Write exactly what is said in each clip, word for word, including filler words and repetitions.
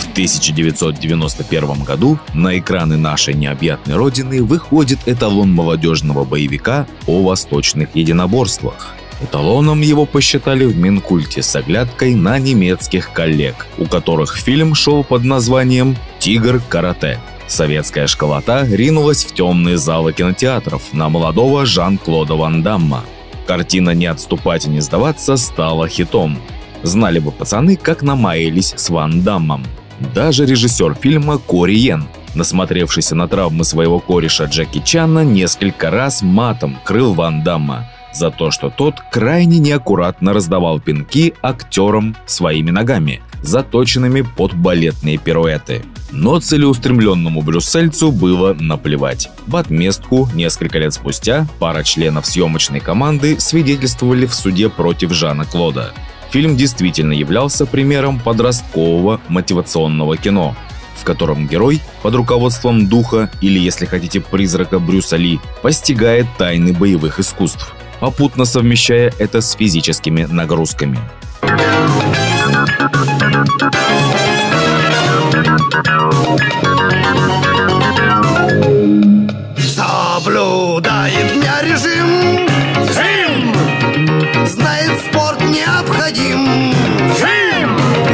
В тысяча девятьсот девяносто первом году на экраны нашей необъятной родины выходит эталон молодежного боевика о восточных единоборствах. Эталоном его посчитали в Минкульте с оглядкой на немецких коллег, у которых фильм шел под названием «Тигр карате». Советская школота ринулась в темные залы кинотеатров на молодого Жан-Клода Ван Дамма. Картина «Не отступать и не сдаваться» стала хитом. Знали бы пацаны, как намаялись с Ван Даммом. Даже режиссер фильма Кори Йен, насмотревшийся на травмы своего кореша Джеки Чана, несколько раз матом крыл Ван Дамма за то, что тот крайне неаккуратно раздавал пинки актерам своими ногами, заточенными под балетные пируэты. Но целеустремленному брюссельцу было наплевать. В отместку, несколько лет спустя, пара членов съемочной команды свидетельствовали в суде против Жана-Клода. Фильм действительно являлся примером подросткового мотивационного кино, в котором герой под руководством духа, или, если хотите, призрака Брюса Ли, постигает тайны боевых искусств, попутно совмещая это с физическими нагрузками. Соблюдает дня режим, Джим! Знает, спорт необходим, Джим!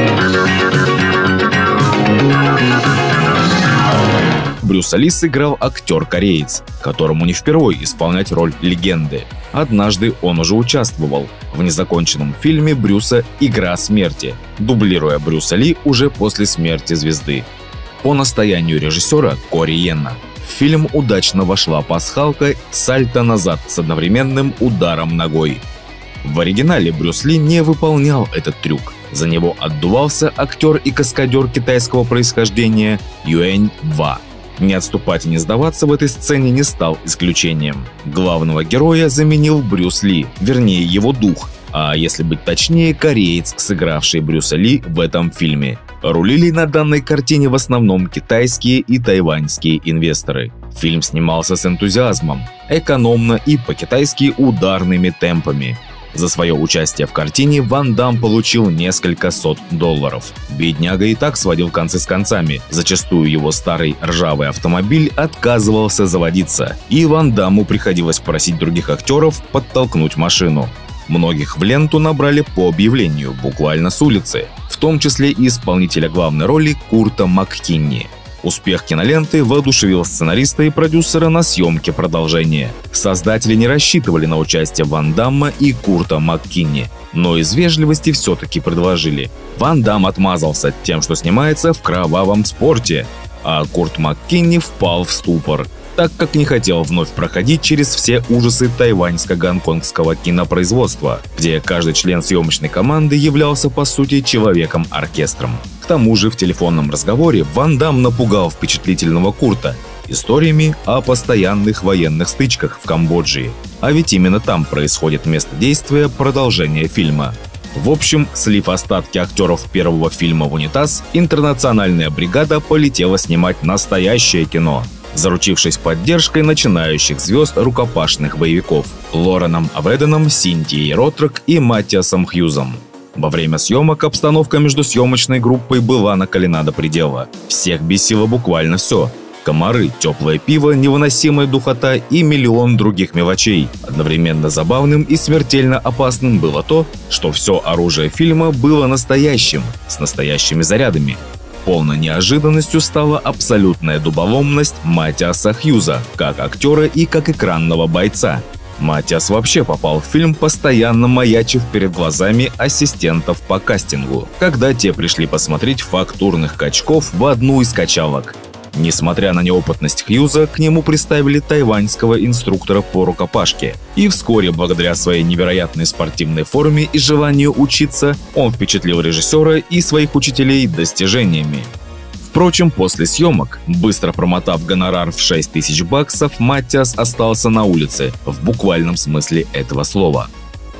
Брюса Ли сыграл актер-кореец, которому не впервой исполнять роль легенды. Однажды он уже участвовал в незаконченном фильме Брюса «Игра смерти», дублируя Брюса Ли уже после смерти звезды. По настоянию режиссера Кори Йена в фильм удачно вошла пасхалка сальто назад с одновременным ударом ногой. В оригинале Брюс Ли не выполнял этот трюк. За него отдувался актер и каскадер китайского происхождения Юэнь Два. Не отступать и не сдаваться в этой сцене не стал исключением. Главного героя заменил Брюс Ли, вернее его дух, а если быть точнее, кореец, сыгравший Брюса Ли в этом фильме. Рулили на данной картине в основном китайские и тайваньские инвесторы. Фильм снимался с энтузиазмом, экономно и по-китайски ударными темпами. За свое участие в картине Ван Дамм получил несколько сот долларов. Бедняга и так сводил концы с концами. Зачастую его старый ржавый автомобиль отказывался заводиться, и Ван Дамму приходилось просить других актеров подтолкнуть машину. Многих в ленту набрали по объявлению, буквально с улицы, в том числе и исполнителя главной роли Курта МакКинни. Успех киноленты воодушевил сценариста и продюсера на съемке продолжения. Создатели не рассчитывали на участие Ван Дамма и Курта МакКинни, но из вежливости все-таки предложили. Ван Дамм отмазался тем, что снимается в кровавом спорте, а Курт МакКинни впал в ступор, так как не хотел вновь проходить через все ужасы тайваньско-гонконгского кинопроизводства, где каждый член съемочной команды являлся по сути человеком-оркестром. К тому же в телефонном разговоре Ван Дамм напугал впечатлительного Курта историями о постоянных военных стычках в Камбодже, а ведь именно там происходит место действия продолжения фильма. В общем, слив остатки актеров первого фильма в унитаз, интернациональная бригада полетела снимать настоящее кино, заручившись поддержкой начинающих звезд рукопашных боевиков Лореном Аведеном, Синтией Ротрек и Маттиасом Хьюзом. Во время съемок обстановка между съемочной группой была накалена до предела. Всех бесило буквально все. Комары, теплое пиво, невыносимая духота и миллион других мелочей. Одновременно забавным и смертельно опасным было то, что все оружие фильма было настоящим, с настоящими зарядами. Полной неожиданностью стала абсолютная дуболомность Маттиаса Хьюза, как актера и как экранного бойца. Маттиас вообще попал в фильм, постоянно маячив перед глазами ассистентов по кастингу, когда те пришли посмотреть фактурных качков в одну из качалок. Несмотря на неопытность Хьюза, к нему приставили тайваньского инструктора по рукопашке, и вскоре, благодаря своей невероятной спортивной форме и желанию учиться, он впечатлил режиссера и своих учителей достижениями. Впрочем, после съемок, быстро промотав гонорар в шесть тысяч баксов, Маттиас остался на улице, в буквальном смысле этого слова.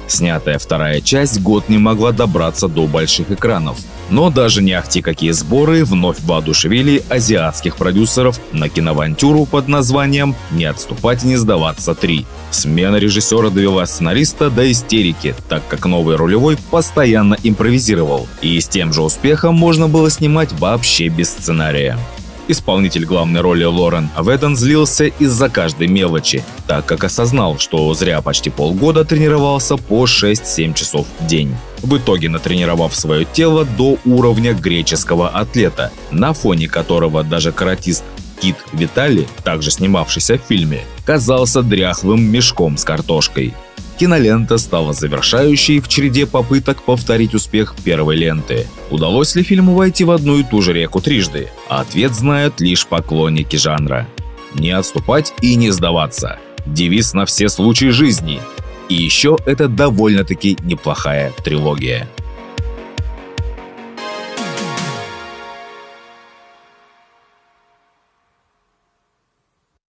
Снятая вторая часть год не могла добраться до больших экранов. Но даже не ахти какие сборы вновь воодушевили азиатских продюсеров на киноавантюру под названием «Не отступать и не сдаваться три». Смена режиссера довела сценариста до истерики, так как новый рулевой постоянно импровизировал, и с тем же успехом можно было снимать вообще без сценария. Исполнитель главной роли Лорен Аведон злился из-за каждой мелочи, так как осознал, что зря почти полгода тренировался по шесть-семь часов в день. В итоге натренировав свое тело до уровня греческого атлета, на фоне которого даже каратист Кит Витали, также снимавшийся в фильме, казался дряхлым мешком с картошкой. Кинолента стала завершающей в череде попыток повторить успех первой ленты. Удалось ли фильму войти в одну и ту же реку трижды? Ответ знают лишь поклонники жанра. Не отступать и не сдаваться. Девиз на все случаи жизни. И еще это довольно-таки неплохая трилогия.